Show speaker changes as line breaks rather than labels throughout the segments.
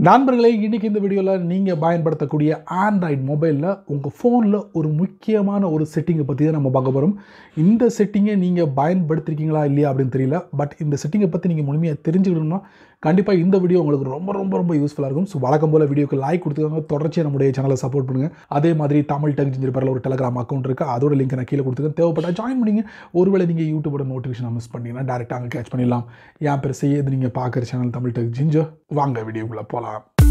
நண்பர்களே, இன்னைக்கு இந்த வீடியோவில் நீங்கள் பயன்படுத்தக்கூடிய ஆண்ட்ராய்டு மொபைலில் உங்கள் ஃபோனில் ஒரு முக்கியமான ஒரு செட்டிங்கை பற்றி தான் நம்ம பார்க்க போகிறோம். இந்த செட்டிங்கை நீங்கள் பயன்படுத்திருக்கீங்களா இல்லையா அப்படின்னு தெரியல. பட் இந்த செட்டிங்கை பற்றி நீங்கள் முழுமையாக தெரிஞ்சுக்கணும்னா கண்டிப்பாக இந்த வீடியோ உங்களுக்கு ரொம்ப யூஸ்ஃபுல்லாக இருக்கும். ஸோ வழக்கம் போல் வீடியோக்கு லைக் கொடுத்துக்கோங்க, தொடர்ச்சியாக நம்முடைய சேனலை சப்போர்ட் பண்ணுங்கள். அதே மாதிரி தமிழ் டெக் ஜிஞ்சர் பேரில் ஒரு டெலகிராம் அக்கௌண்ட் இருக்குது, அதோட லிங்க் நான் கீழே கொடுத்துருக்கேன். தேவைப்பட்டால் ஜாயின் பண்ணிங்க. ஒருவேளை நீங்கள் யூடியூபோட நோட்டிஃபிகேஷன் மிஸ் பண்ணிங்கன்னா டேரெக்டாக அங்கே கேட்ச் பண்ணிடலாம். என் பேர் செய்யது, நீங்கள் பார்க்குற சேனல் தமிழ் டெக் ஜிஞ்சர். வாங்க வீடியோக்குள்ளே போகலாம்.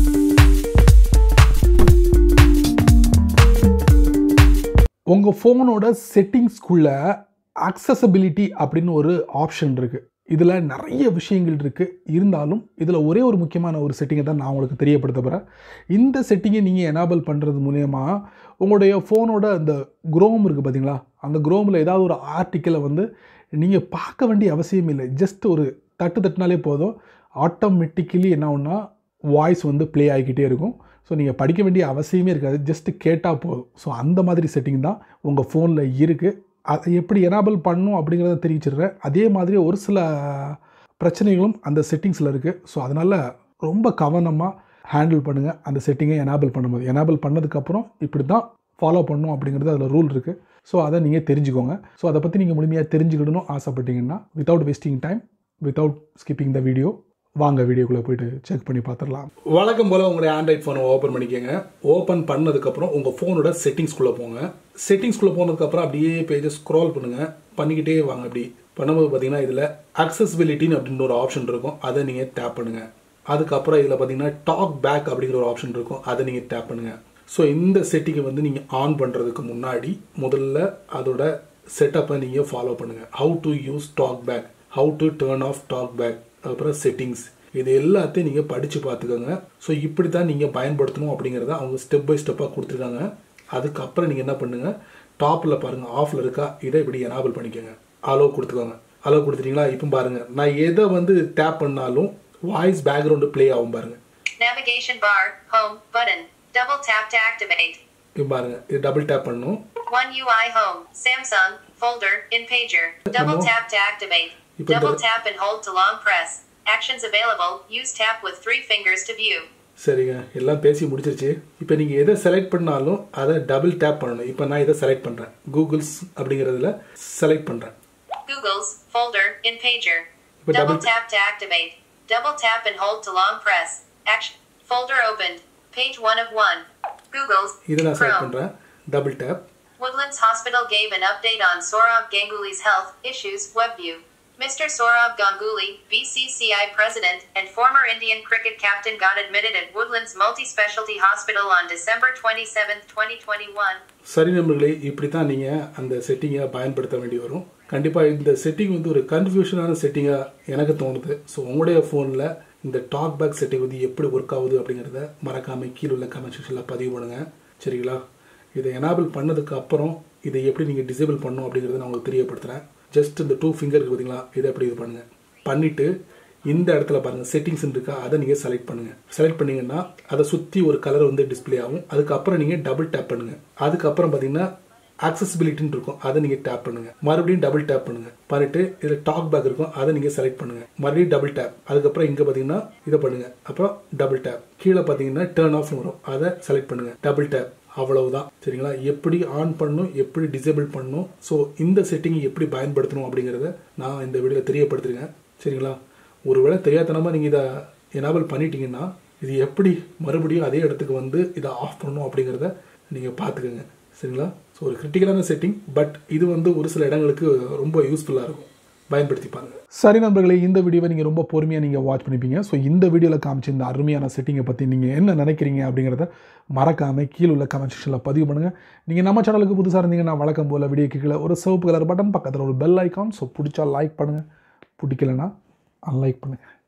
உங்கள் ஃபோனோட செட்டிங்ஸ்குள்ளே அக்சசபிலிட்டி அப்படின்னு ஒரு ஆப்ஷன் இருக்குது. இதில் நிறைய விஷயங்கள் இருக்குது. இருந்தாலும் இதில் ஒரே ஒரு முக்கியமான ஒரு செட்டிங்கை தான் நான் உங்களுக்கு தெரியப்படுத்த போகிறேன். இந்த செட்டிங்கை நீங்கள் எனேபிள் பண்ணுறது மூலயமா உங்களுடைய ஃபோனோட அந்த குரோம் இருக்குது பார்த்தீங்களா, அந்த குரோமில் ஏதாவது ஒரு ஆர்டிக்கலை நீங்கள் பார்க்க வேண்டிய அவசியம் இல்லை. ஜஸ்ட் ஒரு தட்டுனாலே போதும், ஆட்டோமேட்டிக்கலி என்ன ஆகும்னா வாய்ஸ் ப்ளே ஆகிக்கிட்டே இருக்கும். ஸோ நீங்கள் படிக்க வேண்டிய அவசியமே இருக்காது, ஜஸ்ட்டு கேட்டால் போதும். ஸோ அந்த மாதிரி செட்டிங் தான் உங்கள் ஃபோனில் இருக்குது. அதை எப்படி எனேபிள் பண்ணணும் அப்படிங்கிறத தெரிவிச்சிடுறேன். அதே மாதிரி ஒரு சில பிரச்சனைகளும் அந்த செட்டிங்ஸில் இருக்குது. ஸோ அதனால் ரொம்ப கவனமாக ஹேண்டில் பண்ணுங்கள் அந்த செட்டிங்கை எனேபிள் பண்ணும்போது. எனேபிள் பண்ணதுக்கப்புறம் இப்படி தான் ஃபாலோ பண்ணணும் அப்படிங்கிறது அதில் ரூல் இருக்குது. ஸோ அதை நீங்கள் தெரிஞ்சுக்கோங்க. ஸோ அதை பற்றி நீங்கள் முழுமையாக தெரிஞ்சுக்கிடணும் ஆசைப்பட்டீங்கன்னா, without wasting time, without skipping the video, வாங்க வீடியோக்குள்ளே போய்ட்டு செக் பண்ணி பார்த்துடலாம். வழக்கம் போல் உங்களுடைய ஆண்ட்ராய்ட் ஃபோனை ஓப்பன் பண்ணிக்கோங்க. ஓப்பன் பண்ணதுக்கப்புறம் உங்கள் ஃபோனோட செட்டிங்ஸ்குள்ளே போங்க. செட்டிங்ஸ்குள்ளே போனதுக்கப்புறம் அப்படியே பேஜை ஸ்க்ரோல் பண்ணுங்கள். பண்ணிக்கிட்டே வாங்க. அப்படி பண்ணும்போது பார்த்தீங்கன்னா இதில் அக்சசிபிலிட்டின்னு அப்படின்ற ஒரு ஆப்ஷன் இருக்கும், அதை நீங்கள் டேப் பண்ணுங்கள். அதுக்கப்புறம் இதில் பார்த்தீங்கன்னா டாக் பேக் அப்படிங்கிற ஒரு ஆப்ஷன் இருக்கும், அதை நீங்கள் டேப் பண்ணுங்கள். ஸோ இந்த செட்டிங்கை நீங்கள் ஆன் பண்ணுறதுக்கு முன்னாடி முதல்ல அதோட செட்டப்பை நீங்கள் ஃபாலோ பண்ணுங்கள். How to use talk back, how to turn off talk back, அப்புறம் செட்டிங்ஸ், இது எல்லாத்தையும் நீங்கள் படித்து பார்த்துக்கோங்க. ஸோ இப்படி தான் நீங்கள் பயன்படுத்தணும் அப்படிங்கிறத அவங்க ஸ்டெப் பை ஸ்டெப்பாக கொடுத்துருக்காங்க. அதுக்கப்புறம் நீங்கள் என்ன பண்ணுங்கள், டாப்பில் பாருங்கள் ஆஃபில் இருக்கா, இதை இப்படி எனேபிள் பண்ணிக்கோங்க. அலோவ் கொடுத்துக்கோங்க. அலோவ் கொடுத்துட்டீங்களா? இப்போ பாருங்கள், நான் எதை டேப் பண்ணாலும் வாய்ஸ் பேக்ரவுண்டு ப்ளே ஆகும் பாருங்கள்.
Navigation bar, home button, double tap to activate.
இப்போ பாருங்கள், இது டபுள் டேப் பண்ணணும்.
One UI home, Samsung, folder, in pager, double tap to activate. Double tap and hold to long press. Actions available. Use tap with 3 fingers to view.
சரிங்க, எல்லாம் பேசி முடிச்சிருச்சு. இப்போ நீங்கள் எதை செலக்ட் பண்ணாலும் அதை டபுள் டேப் பண்ணணும். இப்போ நான் இதை செலக்ட் பண்ணுறேன், கூகுள்ஸ் அப்படிங்கிறதுல செலக்ட் பண்ணுறேன்.
Google's folder in pager. Double tap to activate. Double tap and hold to long press. Action. Folder opened. Page 1 of 1. Google's.
இதை நான் செலக்ட் பண்ணுறேன், double tap.
Woodlands Hospital gave an update on Sourav Ganguly's health issues. WebView. Mr. Sourav Ganguly, BCCI president and former Indian cricket captain, got admitted at Woodlands Multi-Specialty Hospital on December 27, 2021.
சரி நண்பர்களே, இப்படி தான் நீங்கள் அந்த செட்டிங்கை பயன்படுத்த வேண்டி வரும். கண்டிப்பாக இந்த செட்டிங் ஒரு கன்ஃபியூஷனான செட்டிங்காக எனக்கு தோணுது. ஸோ உங்களுடைய ஃபோனில் இந்த டாக் பேக் செட்டிங் எப்படி ஒர்க் ஆகுது அப்படிங்கிறத மறக்காமல் கீழே உள்ள கமெண்ட் செக்ஷனில் பதிவு பண்ணுங்கள். சரிங்களா? இதை எனேபிள் பண்ணதுக்கு அப்புறம் இதை எப்படி நீங்கள் டிசேபிள் பண்ணணும் அப்படிங்கிறத நான் உங்களுக்கு தெரியப்படுத்துகிறேன். ஜஸ்ட் இந்த 2 ஃபிங்கர் பார்த்தீங்களா, இதை எப்படி இது பண்ணுங்கள். பண்ணிவிட்டு இந்த இடத்துல பாருங்கள் செட்டிங்ஸ் இருக்கா, அதை நீங்கள் செலக்ட் பண்ணுங்கள். செலக்ட் பண்ணிங்கன்னா அதை சுற்றி ஒரு கலர் டிஸ்பிளே ஆகும். அதுக்கப்புறம் நீங்கள் டபுள் டேப் பண்ணுங்கள். அதுக்கப்புறம் பார்த்தீங்கன்னா அக்சசிபிலிட்டின்னு இருக்கும், அதை நீங்கள் டேப் பண்ணுங்கள். மறுபடியும் டபுள் டேப் பண்ணுங்கள். பண்ணிவிட்டு இதில் டாக் பேக் இருக்கும், அதை நீங்கள் செலக்ட் பண்ணுங்கள். மறுபடியும் டபுள் டேப். அதுக்கப்புறம் இங்கே பார்த்தீங்கன்னா இதை பண்ணுங்கள். அப்புறம் டபுள் டேப். கீழே பார்த்தீங்கன்னா டர்ன் ஆஃப் வரும், அதை செலக்ட் பண்ணுங்கள். Double tap. அவ்வளவுதான். சரிங்களா? எப்படி ஆன் பண்ணணும், எப்படி டிசேபிள் பண்ணணும், ஸோ இந்த செட்டிங்கை எப்படி பயன்படுத்தணும் அப்படிங்கிறத நான் இந்த வீடியோவில் தெரியப்படுத்திருக்கேன். சரிங்களா? ஒருவேளை தெரியாதனமாக நீங்கள் இதை எனேபிள் பண்ணிட்டீங்கன்னா இது எப்படி மறுபடியும் அதே இடத்துக்கு இதை ஆஃப் பண்ணணும் அப்படிங்கிறத நீங்கள் பார்த்துக்கோங்க. சரிங்களா? ஸோ ஒரு கிரிட்டிக்கலான செட்டிங், பட் இது ஒரு சில இடங்களுக்கு ரொம்ப யூஸ்ஃபுல்லாக இருக்கும், பயன்படுத்திப்பாங்க. சரி நண்பர்களே, இந்த வீடியோவை நீங்கள் ரொம்ப பொறுமையாக வாட்ச் பண்ணிப்பீங்க. ஸோ இந்த வீடியோவில் காமிச்சு இந்த அருமையான செட்டிங்கை பற்றி நீங்கள் என்ன நினைக்கிறீங்க அப்படிங்கிறத மறக்காமல் கீழே உள்ள கமெண்ட் செக்ஷனில் பதிவு பண்ணுங்கள். நீங்கள் நம்ம சேனலுக்கு புதுசாக இருந்தீங்கன்னா வழக்கம் போல் வீடியோ கீழே ஒரு சிவப்பு கலர் பட்டன், பக்கத்தில் ஒரு பெல் ஐக்கான். ஸோ பிடிச்சா லைக் பண்ணுங்கள், பிடிக்கலன்னா அன்லைக் பண்ணுங்கள்.